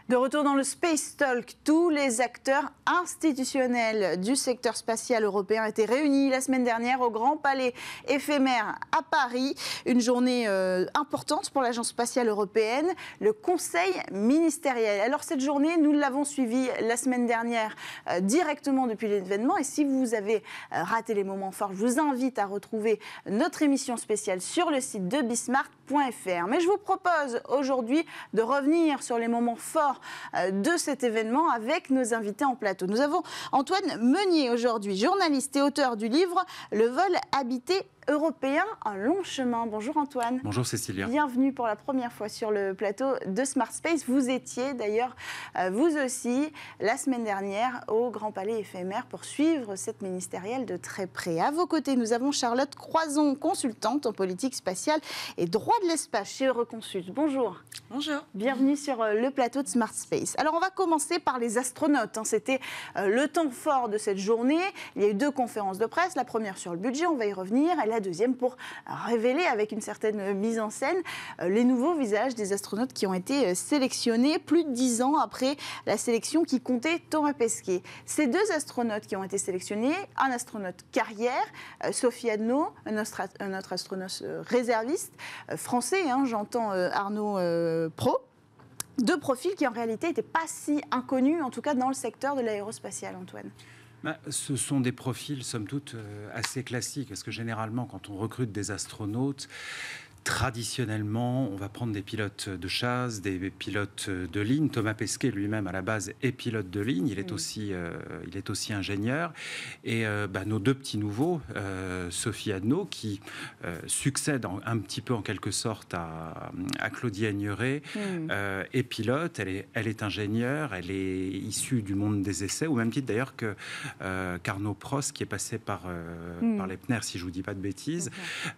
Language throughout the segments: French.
De retour dans le Space Talk, tous les acteurs institutionnels du secteur spatial européen étaient réunis la semaine dernière au Grand Palais éphémère à Paris. Une journée importante pour l'Agence spatiale européenne, le Conseil ministériel. Alors cette journée, nous l'avons suivie la semaine dernière directement depuis l'événement. Et si vous avez raté les moments forts, je vous invite à retrouver notre émission spéciale sur le site de bismart.fr. Mais je vous propose aujourd'hui de revenir sur les moments forts de cet événement avec nos invités en plateau. Nous avons Antoine Meunier aujourd'hui, journaliste et auteur du livre « Le vol habité européen, un long chemin ». Bonjour Antoine. Bonjour Cécilia. Bienvenue pour la première fois sur le plateau de Smart Space. Vous étiez d'ailleurs, vous aussi, la semaine dernière au Grand Palais éphémère pour suivre cette ministérielle de très près. À vos côtés, nous avons Charlotte Croison, consultante en politique spatiale et droit de l'espace chez Euroconsult. Bonjour. Bonjour. Bienvenue sur le plateau de Smart Space. Alors on va commencer par les astronautes. C'était le temps fort de cette journée. Il y a eu 2 conférences de presse. La première sur le budget, on va y revenir. Et la deuxième pour révéler avec une certaine mise en scène les nouveaux visages des astronautes qui ont été sélectionnés plus de 10 ans après la sélection qui comptait Thomas Pesquet. Ces 2 astronautes qui ont été sélectionnés, un astronaute carrière, Sophie Adno, un autre astronaute réserviste, français, j'entends Arnaud Pro. 2 profils qui en réalité n'étaient pas si inconnus, en tout cas dans le secteur de l'aérospatial, Antoine. Ce sont des profils, somme toute, assez classiques, parce que généralement, quand on recrute des astronautes, traditionnellement, on va prendre des pilotes de chasse, des pilotes de ligne. Thomas Pesquet, lui-même, à la base, est pilote de ligne. Il est aussi ingénieur. Et nos 2 petits nouveaux, Sophie Adno, qui succède un petit peu, en quelque sorte, à Claudie Aigneret, est pilote. Elle est ingénieure. Elle est issue du monde des essais, au même titre, d'ailleurs, qu'Arnaud Prost, qui est passé par les PNR, si je ne vous dis pas de bêtises.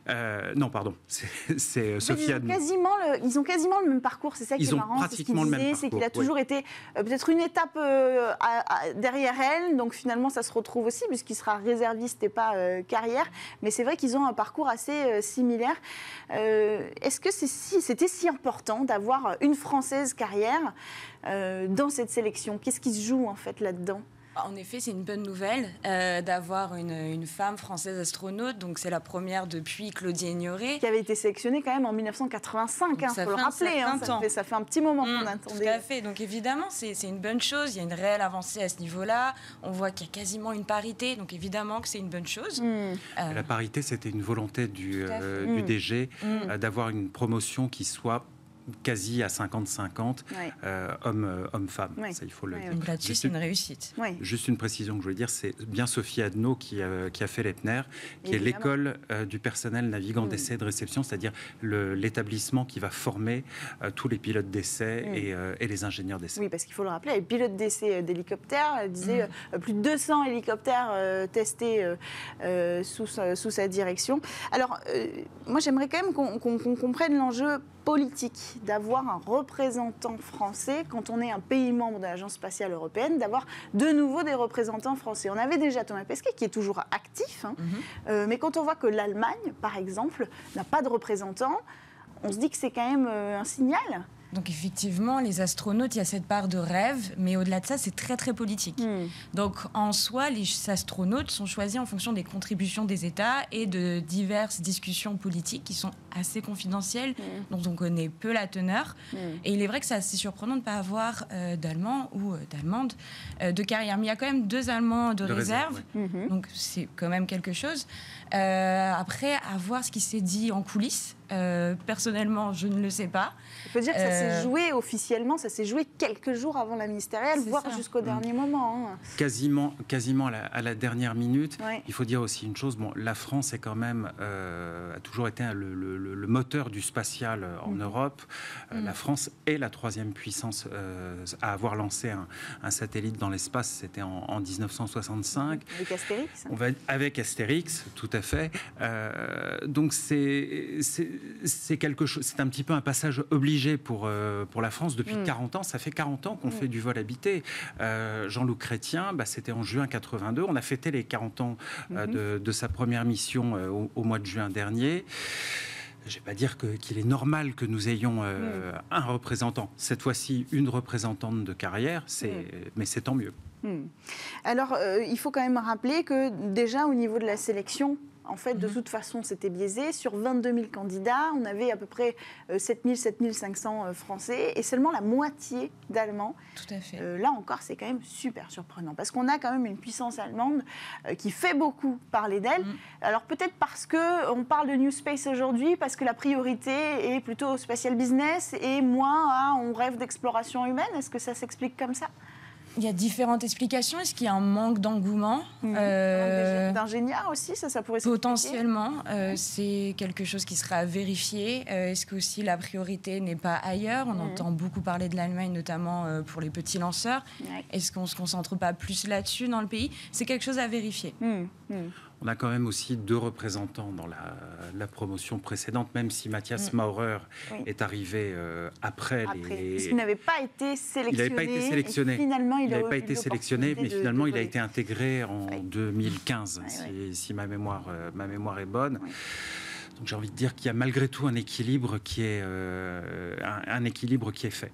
Non, pardon, c'est Sophie Adno. Ils ont quasiment le même parcours, c'est ça qui est marrant. C'est ce qu'il disait, c'est qu'il a toujours été peut-être une étape derrière elle, donc finalement ça se retrouve aussi puisqu'il sera réserviste et pas carrière, mais c'est vrai qu'ils ont un parcours assez similaire. Est-ce que c'était si important d'avoir une Française carrière dans cette sélection? Qu'est-ce qui se joue en fait là-dedans? En effet, c'est une bonne nouvelle d'avoir une femme française astronaute. Donc, c'est la première depuis Claudie Aigneret. Qui avait été sélectionnée quand même en 1985, il faut le rappeler. Ça fait un petit moment qu'on attendait. Tout à fait. Donc, évidemment, c'est une bonne chose. Il y a une réelle avancée à ce niveau-là. On voit qu'il y a quasiment une parité. Donc, évidemment que c'est une bonne chose. La parité, c'était une volonté du DG d'avoir une promotion qui soit quasi à 50-50, homme-femme. Ça, il faut le dire. Donc là-dessus, c'est une réussite. Juste une précision que je voulais dire, c'est bien Sophie Adno qui a fait les PNR, qui est l'école du personnel navigant d'essai et de réception, c'est-à-dire l'établissement qui va former tous les pilotes d'essai et les ingénieurs d'essai. Oui, parce qu'il faut le rappeler, les pilotes d'essai d'hélicoptères, elle disait plus de 200 hélicoptères testés sous sa direction. Alors, moi, j'aimerais quand même qu'on comprenne l'enjeu politique d'avoir un représentant français quand on est un pays membre de l'Agence spatiale européenne, d'avoir de nouveau des représentants français. On avait déjà Thomas Pesquet qui est toujours actif, mais quand on voit que l'Allemagne, par exemple, n'a pas de représentant, on se dit que c'est quand même un signal. Donc effectivement, les astronautes, il y a cette part de rêve, mais au-delà de ça, c'est très très politique. Donc en soi, les astronautes sont choisis en fonction des contributions des États et de diverses discussions politiques qui sont assez confidentielles, dont on connaît peu la teneur. Et il est vrai que c'est assez surprenant de ne pas avoir d'Allemands ou d'Allemandes de carrière. Mais il y a quand même 2 Allemands de réserve, donc c'est quand même quelque chose. Après, à voir ce qui s'est dit en coulisses. Personnellement, je ne le sais pas. Il faut dire que ça s'est joué officiellement, ça s'est joué quelques jours avant la ministérielle, voire jusqu'au dernier moment. Quasiment à la dernière minute. Il faut dire aussi une chose, la France est quand même, a toujours été le moteur du spatial en Europe. La France est la 3e puissance à avoir lancé un satellite dans l'espace, c'était en 1965. Avec Astérix. Avec Astérix, tout à fait. Donc c'est quelque chose, c'est un petit peu un passage obligé pour la France depuis 40 ans. Ça fait 40 ans qu'on fait du vol habité. Jean-Luc Chrétien, c'était en juin 82. On a fêté les 40 ans de sa première mission au mois de juin dernier. Je ne vais pas dire qu'il est normal que nous ayons un représentant. Cette fois-ci, une représentante de carrière, mais c'est tant mieux. Alors, il faut quand même rappeler que déjà au niveau de la sélection, en fait, de toute façon, c'était biaisé. Sur 22 000 candidats, on avait à peu près 7 500 Français et seulement la moitié d'Allemands. Tout à fait. Là encore, c'est quand même super surprenant parce qu'on a quand même une puissance allemande qui fait beaucoup parler d'elle. Alors peut-être parce qu'on parle de New Space aujourd'hui, parce que la priorité est plutôt au spatial business et moins on rêve d'exploration humaine. Est-ce que ça s'explique comme ça ? Il y a différentes explications. Est-ce qu'il y a un manque d'engouement d'ingénieurs aussi, ça pourrait s'expliquer. Potentiellement, c'est quelque chose qui sera à vérifier. Est-ce que aussi la priorité n'est pas ailleurs ? On entend beaucoup parler de l'Allemagne, notamment pour les petits lanceurs. Est-ce qu'on ne se concentre pas plus là-dessus dans le pays ? C'est quelque chose à vérifier. On a quand même aussi 2 représentants dans la promotion précédente, même si Matthias Maurer est arrivé après. Parce qu'il n'avait pas été sélectionné. Il n'avait pas été sélectionné. Finalement, il n'avait pas été sélectionné, mais finalement, il a été intégré en 2015, si ma mémoire est bonne. Donc j'ai envie de dire qu'il y a malgré tout un équilibre qui est fait.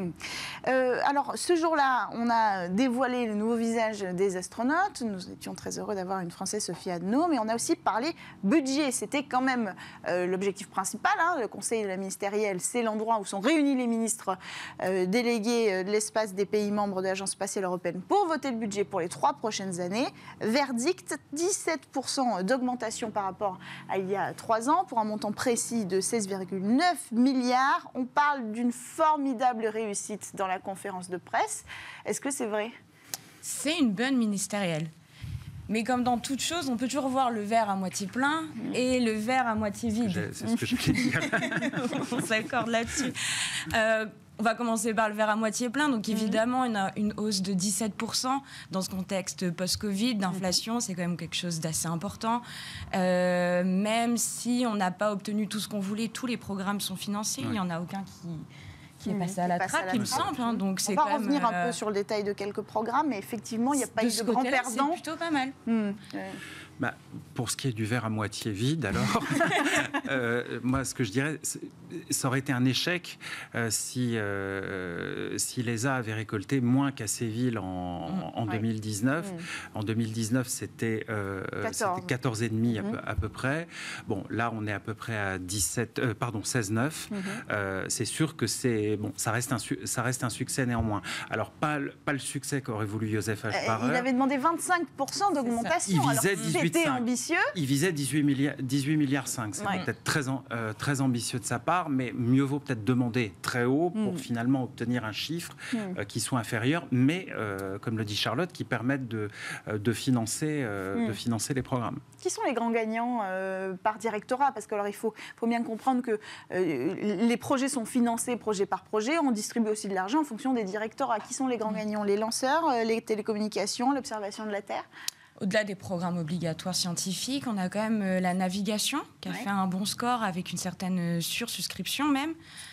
Alors ce jour-là, on a dévoilé le nouveau visage des astronautes. Nous étions très heureux d'avoir une Française, Sophie Adno, mais on a aussi parlé budget. C'était quand même l'objectif principal. Le conseil ministériel, c'est l'endroit où sont réunis les ministres délégués de l'espace des pays membres de l'Agence spatiale européenne pour voter le budget pour les 3 prochaines années. Verdict, 17% d'augmentation par rapport à il y a 3 ans, pour un montant précis de 16,9 milliards. On parle d'une formidable réussite dans la conférence de presse. Est-ce que c'est vrai ? C'est une bonne ministérielle. Mais comme dans toute chose, on peut toujours voir le verre à moitié plein et le verre à moitié vide. C'est ce que je voulais dire. On s'accorde là-dessus. On va commencer par le verre à moitié plein. Donc évidemment, une hausse de 17% dans ce contexte post-Covid, d'inflation, c'est quand même quelque chose d'assez important. Même si on n'a pas obtenu tout ce qu'on voulait, tous les programmes sont financés. Il n'y en a aucun qui est passé à la trappe, il me semble. Donc on va revenir un peu sur le détail de quelques programmes, mais effectivement, il n'y a pas eu de grands perdants. C'est plutôt pas mal. Pour ce qui est du verre à moitié vide, alors, moi, ce que je dirais, ça aurait été un échec si l'ESA avait récolté moins qu'à Séville en 2019. En 2019, c'était 14,5 à peu près. Bon, là, on est à peu près à 16,9. C'est sûr que ça reste un succès néanmoins. Alors, pas le succès qu'aurait voulu Joseph Aschbacher. Il avait demandé 25% d'augmentation. Il visait 18,5. Ambitieux. Il visait 18 milliards 5. C'est peut-être très ambitieux de sa part, mais mieux vaut peut-être demander très haut pour finalement obtenir un chiffre qui soit inférieur, mais comme le dit Charlotte, qui permette de financer les programmes. Qui sont les grands gagnants par directorat ? Parce que alors, il faut bien comprendre que les projets sont financés projet par projet. On distribue aussi de l'argent en fonction des directorats. Qui sont les grands gagnants ? Les lanceurs, les télécommunications, l'observation de la Terre ? Au-delà des programmes obligatoires scientifiques, on a quand même la navigation qui a fait un bon score avec une certaine sursouscription même.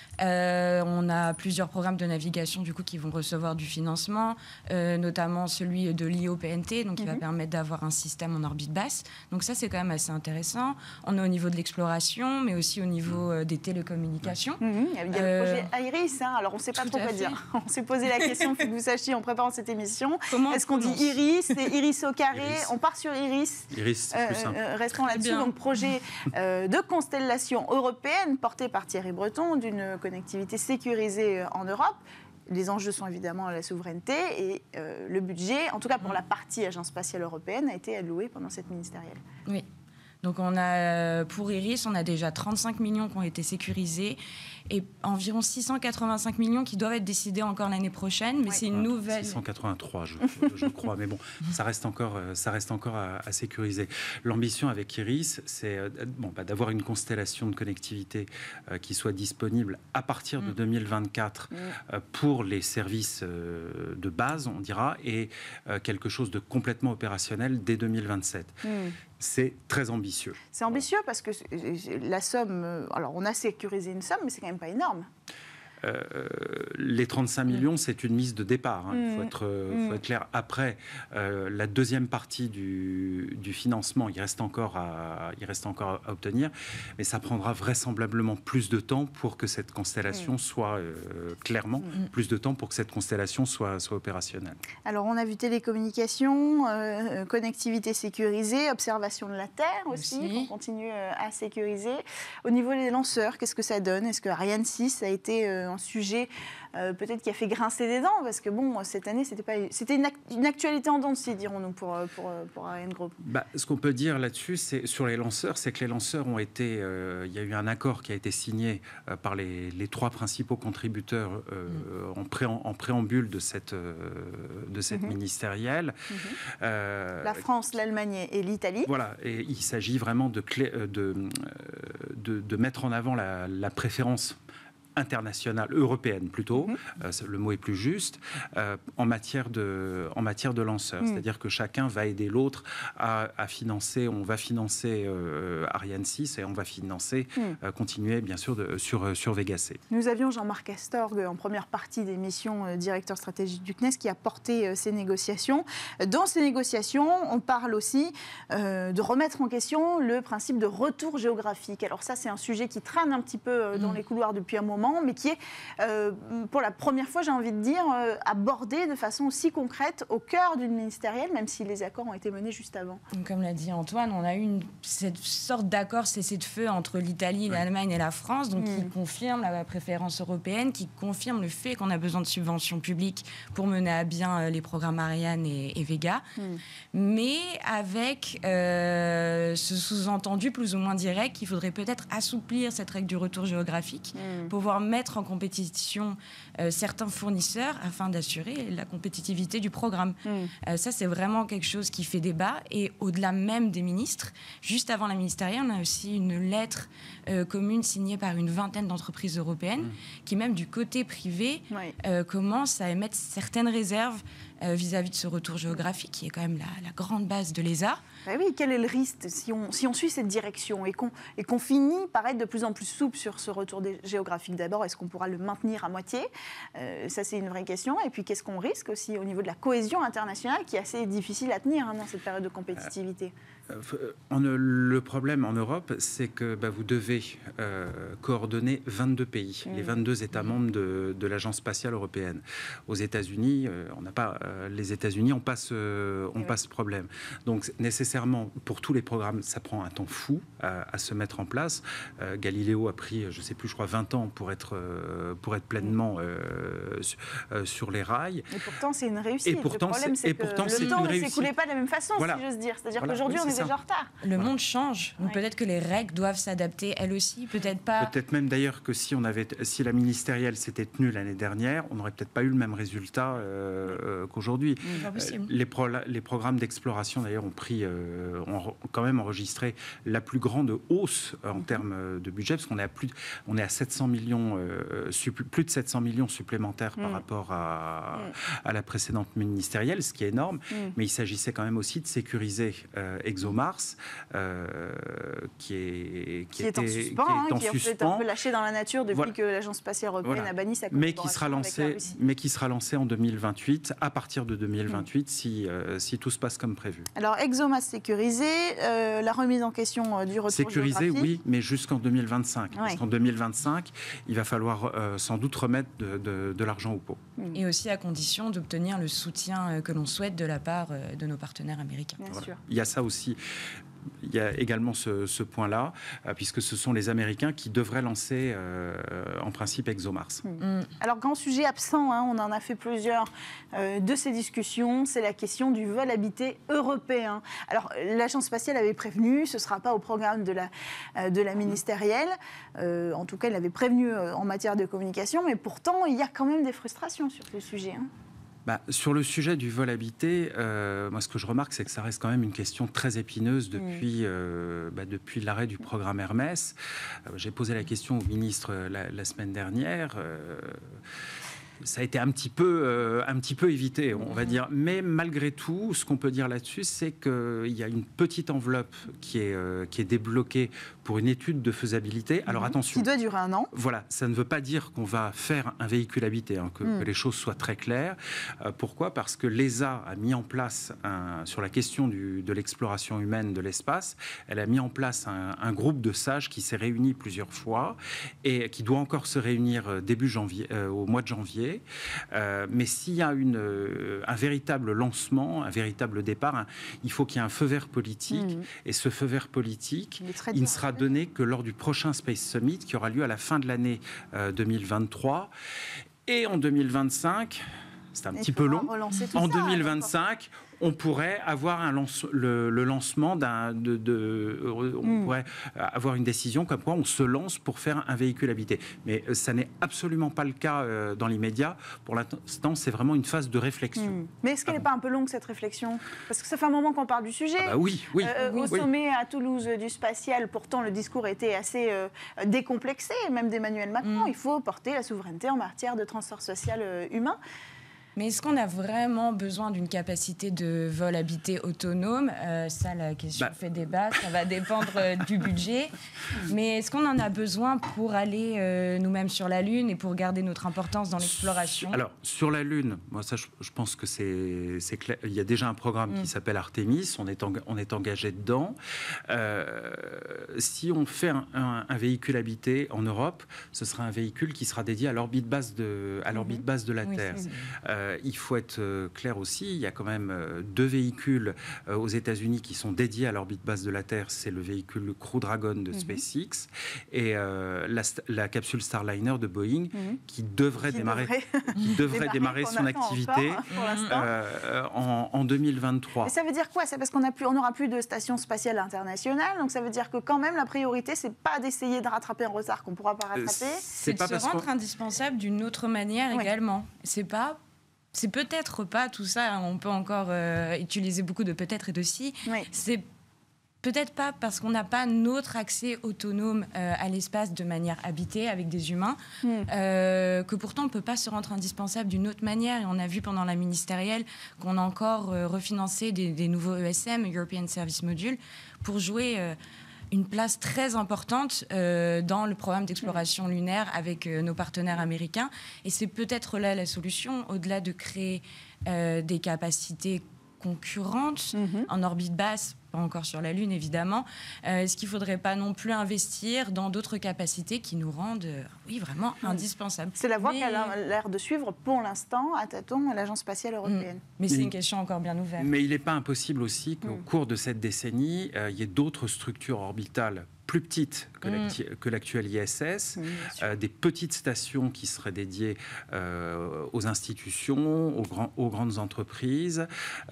On a plusieurs programmes de navigation du coup qui vont recevoir du financement, notamment celui de l'IOPNT, donc qui va permettre d'avoir un système en orbite basse. Donc ça, c'est quand même assez intéressant. On est au niveau de l'exploration, mais aussi au niveau des télécommunications. Il y a le projet IRIS, alors on ne sait pas trop quoi dire. On s'est posé la question, il faut que vous sachiez en préparant cette émission. Est-ce qu'on dit IRIS, c'est Iris au carré, Iris. On part sur Iris. Iris, c'est plus simple. Restons là-dessus. Donc projet de constellation européenne porté par Thierry Breton, d'une connectivité sécurisée en Europe. Les enjeux sont évidemment la souveraineté et le budget, en tout cas pour la partie Agence spatiale européenne, a été alloué pendant cette ministérielle. Oui. Donc on a, pour Iris, on a déjà 35 millions qui ont été sécurisés et environ 685 millions qui doivent être décidés encore l'année prochaine. Mais c'est une nouvelle... 683, je crois. Mais bon, ça reste encore à sécuriser. L'ambition avec Iris, c'est d'avoir une constellation de connectivité qui soit disponible à partir de 2024 pour les services de base, on dira, et quelque chose de complètement opérationnel dès 2027. C'est très ambitieux. C'est ambitieux parce que la somme... alors, on a sécurisé une somme, mais c'est quand même pas énorme. les 35 millions, c'est une mise de départ. Il faut être clair. Après, la deuxième partie du financement, il reste encore à obtenir, mais ça prendra vraisemblablement plus de temps pour que cette constellation soit plus de temps pour que cette constellation soit opérationnelle. Alors, on a vu télécommunications, connectivité sécurisée, observation de la Terre aussi. On continue à sécuriser. Au niveau des lanceurs, qu'est-ce que ça donne? Est-ce que Ariane 6 a été un sujet peut-être qui a fait grincer des dents? Parce que bon, cette année, c'était une actualité en dents de scie, dirons-nous, pour Ariane Group. Ce qu'on peut dire là-dessus, sur les lanceurs, c'est que les lanceurs ont été... il y a eu un accord qui a été signé par les 3 principaux contributeurs en préambule de cette ministérielle. La France, l'Allemagne et l'Italie. Voilà, et il s'agit vraiment de mettre en avant la préférence internationale, européenne plutôt, le mot est plus juste, en matière de lanceurs. C'est-à-dire que chacun va aider l'autre à financer, on va financer Ariane 6 et on va continuer bien sûr sur Vega C. Nous avions Jean-Marc Astorg en première partie d'émission, directeur stratégique du CNES, qui a porté ces négociations. Dans ces négociations, on parle aussi de remettre en question le principe de retour géographique. Alors ça, c'est un sujet qui traîne un petit peu dans les couloirs depuis un moment, mais qui est, pour la première fois, j'ai envie de dire, abordé de façon aussi concrète au cœur d'une ministérielle, même si les accords ont été menés juste avant. Comme l'a dit Antoine, on a eu cette sorte d'accord cessez-le-feu entre l'Italie, l'Allemagne et la France, donc qui confirme la préférence européenne, qui confirme le fait qu'on a besoin de subventions publiques pour mener à bien les programmes Ariane et Vega, mais avec ce sous-entendu plus ou moins direct qu'il faudrait peut-être assouplir cette règle du retour géographique, pouvoir mettre en compétition certains fournisseurs afin d'assurer la compétitivité du programme. Ça, c'est vraiment quelque chose qui fait débat. Et au-delà même des ministres, juste avant la ministérielle, on a aussi une lettre commune signée par une vingtaine d'entreprises européennes qui, même du côté privé, commencent à émettre certaines réserves vis-à-vis de ce retour géographique, qui est quand même la grande base de l'ESA. Oui, quel est le risque si on suit cette direction et qu'on finit par être de plus en plus souple sur ce retour géographique? D'abord, est-ce qu'on pourra le maintenir à moitié? Ça, c'est une vraie question. Et puis, qu'est-ce qu'on risque aussi au niveau de la cohésion internationale, qui est assez difficile à tenir dans cette période de compétitivité? Le problème en Europe, c'est que vous devez coordonner 22 pays, les 22 États membres de l'Agence spatiale européenne. Aux États-Unis, on n'a pas les États-Unis, on passe ce problème. Donc nécessairement, pour tous les programmes, ça prend un temps fou à se mettre en place. Galileo a pris, je sais plus, je crois 20 ans pour être pleinement sur les rails. Et pourtant, c'est une réussite. Et pourtant, le problème, c'est que le temps ne s'écoulait pas de la même façon, si j'ose dire. C'est-à-dire qu'aujourd'hui, on est déjà en retard. Le monde change. Donc peut-être que les règles doivent s'adapter, elles aussi, peut-être pas. Peut-être même d'ailleurs que si la ministérielle s'était tenue l'année dernière, on n'aurait peut-être pas eu le même résultat qu'aujourd'hui. Les programmes d'exploration d'ailleurs ont quand même enregistré la plus grande hausse en termes de budget, parce qu'on est à 700 millions, plus de 700 millions supplémentaires par rapport à la précédente ministérielle, ce qui est énorme. Mais il s'agissait quand même aussi de sécuriser ExoMars, qui est en suspens, qui est un peu lâché dans la nature depuis que l'Agence spatiale européenne a banni sa collaboration mais qui sera lancé en 2028, à partir de 2028, si tout se passe comme prévu. Alors, ExoMars sécurisé, la remise en question du retour sécurisé, géographique. Oui, mais jusqu'en 2025. Parce qu'en 2025, il va falloir sans doute remettre de l'argent au pot. Et aussi à condition d'obtenir le soutien que l'on souhaite de la part de nos partenaires américains. Bien sûr. Il y a ça aussi. Il y a également ce point-là, puisque ce sont les Américains qui devraient lancer, en principe, ExoMars. Alors, grand sujet absent, on en a fait plusieurs de ces discussions, c'est la question du vol habité européen. Alors, l'Agence spatiale avait prévenu, ce ne sera pas au programme de la ministérielle. En tout cas, elle avait prévenu en matière de communication, mais pourtant, il y a quand même des frustrations sur ce sujet. Sur le sujet du vol habité, moi ce que je remarque, c'est que ça reste quand même une question très épineuse depuis l'arrêt du programme Hermès. J'ai posé la question au ministre la semaine dernière. Ça a été un petit peu évité, on va dire. Mais malgré tout, ce qu'on peut dire là-dessus, c'est qu'il y a une petite enveloppe qui est débloquée pour une étude de faisabilité. Alors attention. Qui doit durer 1 an. Voilà, ça ne veut pas dire qu'on va faire un véhicule habité, que les choses soient très claires. Pourquoi ? Parce que l'ESA a mis en place, sur la question de l'exploration humaine de l'espace, elle a mis en place un groupe de sages qui s'est réuni plusieurs fois et qui doit encore se réunir début janvier, au mois de janvier. Mais s'il y a un véritable lancement, un véritable départ, il faut qu'il y ait un feu vert politique. Et ce feu vert politique, il ne sera donné que lors du prochain Space Summit qui aura lieu à la fin de l'année 2023. Et en 2025, c'est un petit peu long, en 2025, on pourrait avoir le lancement on pourrait avoir une décision comme quoi on se lance pour faire un véhicule habité. Mais ça n'est absolument pas le cas dans l'immédiat. Pour l'instant, c'est vraiment une phase de réflexion. Mais est-ce qu'elle n'est pas un peu longue, cette réflexion ? Parce que ça fait un moment qu'on parle du sujet. Oui. Au sommet à Toulouse du spatial, pourtant, le discours était assez décomplexé, même d'Emmanuel Macron. Il faut porter la souveraineté en matière de transport social humain. Mais est-ce qu'on a vraiment besoin d'une capacité de vol habité autonome ? Ça, la question fait débat. Ça va dépendre du budget. Mais est-ce qu'on en a besoin pour aller nous-mêmes sur la Lune et pour garder notre importance dans l'exploration ? Alors, sur la Lune, moi, ça, je pense que c'est clair. Il y a déjà un programme qui s'appelle Artemis. On est engagé dedans. Si on fait un véhicule habité en Europe, ce sera un véhicule qui sera dédié à l'orbite basse de la Terre. Il faut être clair aussi, il y a quand même 2 véhicules aux États-Unis qui sont dédiés à l'orbite basse de la Terre. C'est le véhicule Crew Dragon de SpaceX et la capsule Starliner de Boeing qui devrait démarrer son activité en 2023. Et ça veut dire quoi ? C'est parce qu'on n'aura plus de station spatiale internationale, donc ça veut dire que quand même la priorité, c'est pas d'essayer de rattraper un retard qu'on ne pourra pas rattraper. C'est de se rendre indispensable d'une autre manière également. C'est peut-être pas tout ça, on peut encore utiliser beaucoup de peut-être et de si. C'est peut-être pas parce qu'on n'a pas notre accès autonome à l'espace de manière habitée avec des humains que pourtant on ne peut pas se rendre indispensable d'une autre manière. Et on a vu pendant la ministérielle qu'on a encore refinancé des nouveaux ESM, European Service Module, pour jouer une place très importante dans le programme d'exploration lunaire avec nos partenaires américains. Et c'est peut-être là la solution, au-delà de créer des capacités concurrentes en orbite basse, pas encore sur la Lune évidemment. Est-ce qu'il ne faudrait pas non plus investir dans d'autres capacités qui nous rendent vraiment indispensables ? C'est la voie qu'elle a l'air de suivre pour l'instant à tâtons à l'Agence spatiale européenne. Mais c'est une question encore bien ouverte. Mais il n'est pas impossible aussi qu'au cours de cette décennie, il y ait d'autres structures orbitales plus petites que l'actuel ISS, des petites stations qui seraient dédiées aux institutions, aux grandes entreprises,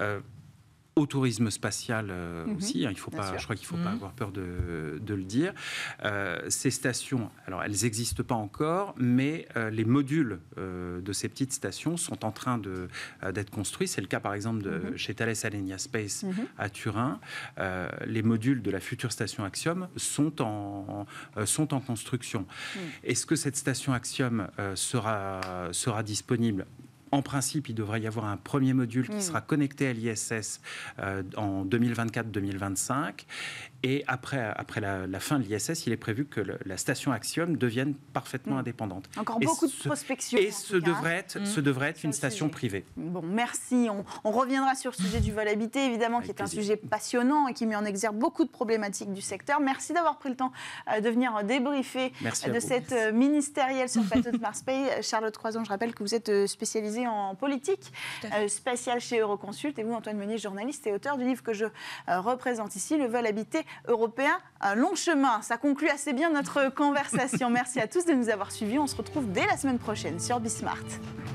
au tourisme spatial aussi, je crois qu'il ne faut pas avoir peur de le dire. Ces stations, alors elles n'existent pas encore, mais les modules de ces petites stations sont en train d'être construits. C'est le cas par exemple chez Thales Alenia Space à Turin. Les modules de la future station Axiom sont en construction. Est-ce que cette station Axiom sera disponible ? En principe, il devrait y avoir un premier module qui sera connecté à l'ISS en 2024-2025. Et après la fin de l'ISS, il est prévu que la station Axiom devienne parfaitement indépendante. Encore beaucoup de prospection. Et ce devrait être une station privée. Bon, merci. On reviendra sur le sujet du vol habité, évidemment, qui est un sujet passionnant et qui met en exergue beaucoup de problématiques du secteur. Merci d'avoir pris le temps de venir débriefer de cette ministérielle sur le plateau de Mars Space. Charlotte Croison, je rappelle que vous êtes spécialisée en politique spatiale chez Euroconsult. Et vous, Antoine Meunier, journaliste et auteur du livre que je représente ici, Le vol habité européen, un long chemin. Ça conclut assez bien notre conversation. Merci à tous de nous avoir suivis. On se retrouve dès la semaine prochaine sur Bismart.